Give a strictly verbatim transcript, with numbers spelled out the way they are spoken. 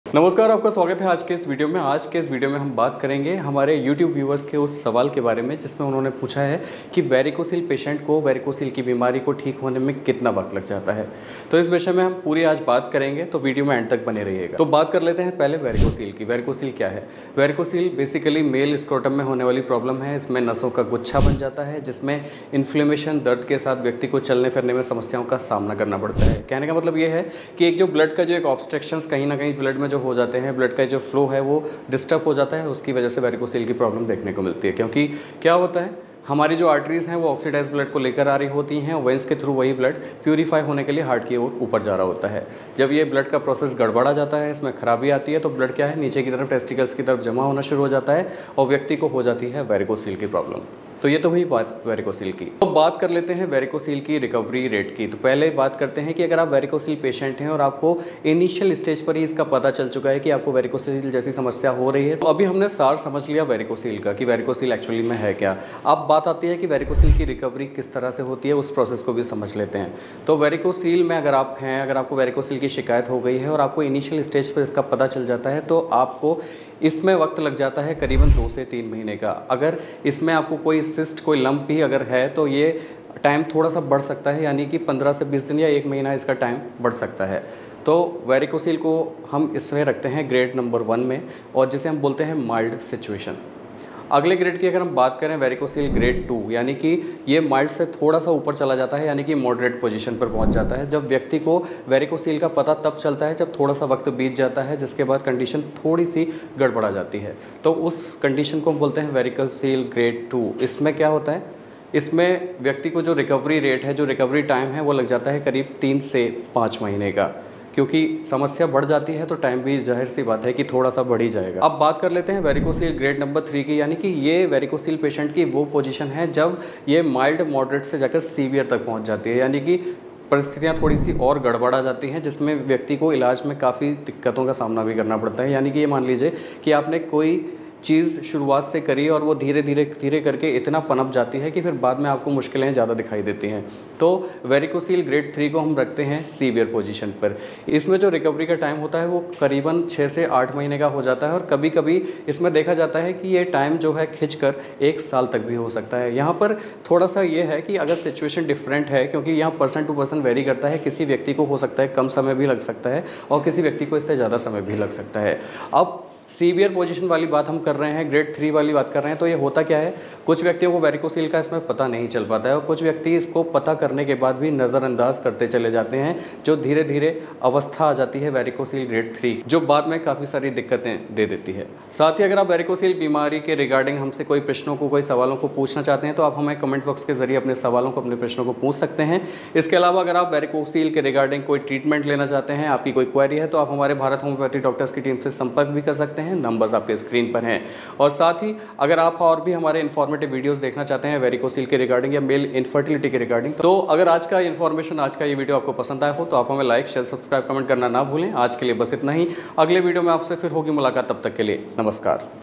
नमस्कार, आपका स्वागत है आज के इस वीडियो में। आज के इस वीडियो में हम बात करेंगे हमारे यूट्यूब व्यूवर्स के उस सवाल के बारे में जिसमें उन्होंने पूछा है कि वेरिकोसिल पेशेंट को वेरिकोसिल की बीमारी को ठीक होने में कितना वक्त लग जाता है। तो इस विषय में हम पूरी आज बात करेंगे, तो वीडियो में एंड तक बने रहिएगा। तो बात कर लेते हैं पहले वेरिकोसिल की। वेरिकोसिल क्या है? वेरिकोसिल बेसिकली मेल स्क्रोटम में होने वाली प्रॉब्लम है। इसमें नसों का गुच्छा बन जाता है जिसमें इन्फ्लेमेशन, दर्द के साथ व्यक्ति को चलने फिरने में समस्याओं का सामना करना पड़ता है। कहने का मतलब ये है कि एक जो ब्लड का जो एक ऑब्स्ट्रक्शंस कहीं ना कहीं ब्लड में जो हो जाते हैं, ब्लड का जो फ्लो है वो डिस्टर्ब हो जाता है, उसकी वजह से वेरिकोसिल की प्रॉब्लम देखने को मिलती है। क्योंकि क्या होता है, हमारी जो आर्टरीज हैं वो ऑक्सीडाइज ब्लड को लेकर आ रही होती हैं, वेंस के थ्रू वही ब्लड प्यूरीफाई होने के लिए हार्ट की ओर ऊपर जा रहा होता है। जब ये ब्लड का प्रोसेस गड़बड़ा जाता है, इसमें खराबी आती है, तो ब्लड क्या है, नीचे की तरफ टेस्टिकल्स की तरफ जमा होना शुरू हो जाता है और व्यक्ति को हो जाती है वेरिकोसिल की प्रॉब्लम। तो ये तो हुई बात वेरिकोसिल की। तो बात कर लेते हैं वेरिकोसिल की रिकवरी रेट की। तो पहले बात करते हैं कि अगर आप वेरिकोसिल पेशेंट हैं और आपको इनिशियल स्टेज पर ही इसका पता चल चुका है कि आपको वेरिकोसिल जैसी समस्या हो रही है, तो अभी हमने सार समझ लिया वेरिकोसिल का कि वेरिकोसिल एक्चुअली में है क्या। अब बात आती है कि वेरिकोसिल की रिकवरी किस तरह से होती है, उस प्रोसेस को भी समझ लेते हैं। तो वेरिकोसिल में अगर आप हैं, अगर आपको वेरिकोसिल की शिकायत हो गई है और आपको इनिशियल स्टेज पर इसका पता चल जाता है, तो आपको इसमें वक्त लग जाता है करीबन दो से तीन महीने का। अगर इसमें आपको कोई सिस्ट, कोई लंप भी अगर है, तो ये टाइम थोड़ा सा बढ़ सकता है, यानी कि पंद्रह से बीस दिन या एक महीना इसका टाइम बढ़ सकता है। तो वेरिकोसिल को हम इसमें रखते हैं ग्रेड नंबर वन में, और जिसे हम बोलते हैं माइल्ड सिचुएशन। अगले ग्रेड की अगर हम बात करें, वेरिकोसिल ग्रेड टू, यानी कि ये माइल्ड से थोड़ा सा ऊपर चला जाता है, यानी कि मॉडरेट पोजीशन पर पहुंच जाता है। जब व्यक्ति को वेरिकोसिल का पता तब चलता है जब थोड़ा सा वक्त बीत जाता है, जिसके बाद कंडीशन थोड़ी सी गड़बड़ा जाती है। तो उस कंडीशन को हम बोलते हैं वेरिकोसिल ग्रेड टू। इसमें क्या होता है, इसमें व्यक्ति को जो रिकवरी रेट है, जो रिकवरी टाइम है, वो लग जाता है करीब तीन से पाँच महीने का। क्योंकि समस्या बढ़ जाती है तो टाइम भी जाहिर सी बात है कि थोड़ा सा बढ़ ही जाएगा। अब बात कर लेते हैं वेरिकोसिल ग्रेड नंबर थ्री की, यानी कि ये वेरिकोसिल पेशेंट की वो पोजीशन है जब ये माइल्ड मॉडरेट से जाकर सीवियर तक पहुंच जाती है, यानी कि परिस्थितियां थोड़ी सी और गड़बड़ा जाती हैं, जिसमें व्यक्ति को इलाज में काफ़ी दिक्कतों का सामना भी करना पड़ता है। यानी कि ये मान लीजिए कि आपने कोई चीज़ शुरुआत से करी और वो धीरे धीरे धीरे करके इतना पनप जाती है कि फिर बाद में आपको मुश्किलें ज़्यादा दिखाई देती हैं। तो वेरिकोसिल ग्रेड थ्री को हम रखते हैं सीवियर पोजीशन पर। इसमें जो रिकवरी का टाइम होता है वो करीबन छः से आठ महीने का हो जाता है, और कभी कभी इसमें देखा जाता है कि ये टाइम जो है खिंचकर एक साल तक भी हो सकता है। यहाँ पर थोड़ा सा ये है कि अगर सिचुएशन डिफरेंट है, क्योंकि यहाँ पर्सन टू पर्सन वेरी करता है, किसी व्यक्ति को हो सकता है कम समय भी लग सकता है और किसी व्यक्ति को इससे ज़्यादा समय भी लग सकता है। अब सीवियर पोजीशन वाली बात हम कर रहे हैं, ग्रेड थ्री वाली बात कर रहे हैं, तो ये होता क्या है, कुछ व्यक्तियों को वेरिकोसिल का इसमें पता नहीं चल पाता है और कुछ व्यक्ति इसको पता करने के बाद भी नज़रअंदाज करते चले जाते हैं, जो धीरे धीरे अवस्था आ जाती है वेरिकोसिल ग्रेड थ्री, जो बाद में काफ़ी सारी दिक्कतें दे देती है। साथ ही अगर आप वेरिकोसिल बीमारी के रिगार्डिंग हमसे कोई प्रश्नों को, कोई सवालों को पूछना चाहते हैं, तो आप हमें कमेंट बॉक्स के जरिए अपने सवालों को, अपने प्रश्नों को पूछ सकते हैं। इसके अलावा अगर आप वेरिकोसिल के रिगार्डिंग कोई ट्रीटमेंट लेना चाहते हैं, आपकी कोई क्वेरी है, तो आप हमारे भारत होम्योपैथी डॉक्टर्स की टीम से संपर्क भी कर सकते हैं। नंबर्स आपके स्क्रीन पर हैं। और साथ ही अगर आप और भी हमारे इन्फॉर्मेटिव वीडियोस देखना चाहते हैं वेरिकोसिल के रिगार्डिंग या मेल इनफर्टिलिटी के रिगार्डिंग, तो अगर आज का इन्फॉर्मेशन, आज का ये वीडियो आपको पसंद आया हो तो आप हमें लाइक, शेयर, सब्सक्राइब, कमेंट करना ना भूलें। आज के लिए बस इतना ही। अगले वीडियो में आपसे फिर होगी मुलाकात, तब तक के लिए नमस्कार।